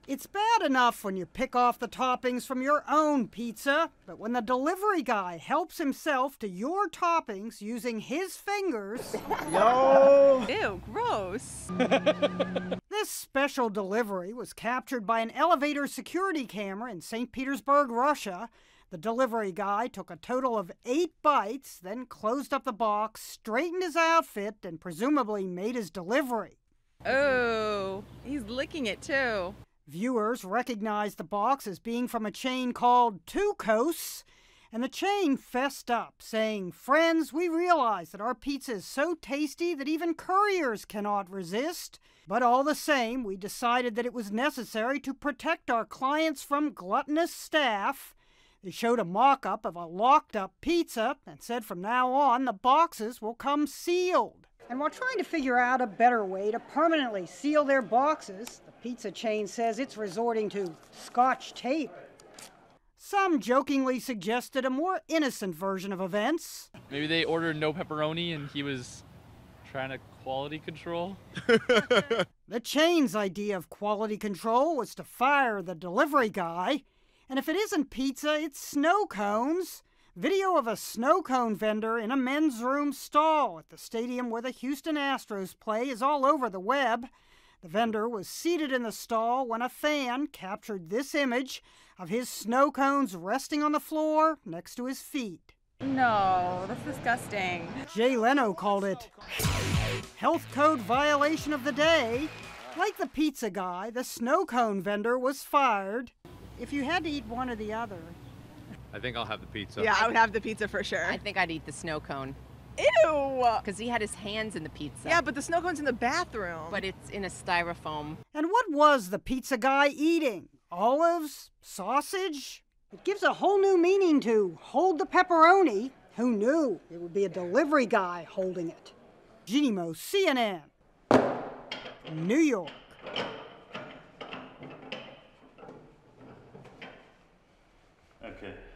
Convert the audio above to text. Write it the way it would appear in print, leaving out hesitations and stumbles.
It's bad enough when you pick off the toppings from your own pizza, but when the delivery guy helps himself to your toppings using his fingers... No! Ew, gross. This special delivery was captured by an elevator security camera in St. Petersburg, Russia. The delivery guy took a total of 8 bites, then closed up the box, straightened his outfit, and presumably made his delivery. Oh, he's licking it too. Viewers recognized the box as being from a chain called Two Coasts, and the chain fessed up, saying, "Friends, we realize that our pizza is so tasty that even couriers cannot resist. But all the same, we decided that it was necessary to protect our clients from gluttonous staff." They showed a mock-up of a locked-up pizza and said from now on the boxes will come sealed. And while trying to figure out a better way to permanently seal their boxes, the pizza chain says it's resorting to Scotch tape. Some jokingly suggested a more innocent version of events. Maybe they ordered no pepperoni and he was trying to quality control. The chain's idea of quality control was to fire the delivery guy. And if it isn't pizza, it's snow cones. Video of a snow cone vendor in a men's room stall at the stadium where the Houston Astros play is all over the web. The vendor was seated in the stall when a fan captured this image of his snow cones resting on the floor next to his feet. No, that's disgusting. Jay Leno called it health code violation of the day. Like the pizza guy, the snow cone vendor was fired. If you had to eat one or the other... I think I'll have the pizza. Yeah, I would have the pizza for sure. I think I'd eat the snow cone. Ew! Because he had his hands in the pizza. Yeah, but the snow cone's in the bathroom. But it's in a styrofoam. And what was the pizza guy eating? Olives? Sausage? It gives a whole new meaning to hold the pepperoni. Who knew it would be a delivery guy holding it? Jeanne Moos, CNN, New York. Okay.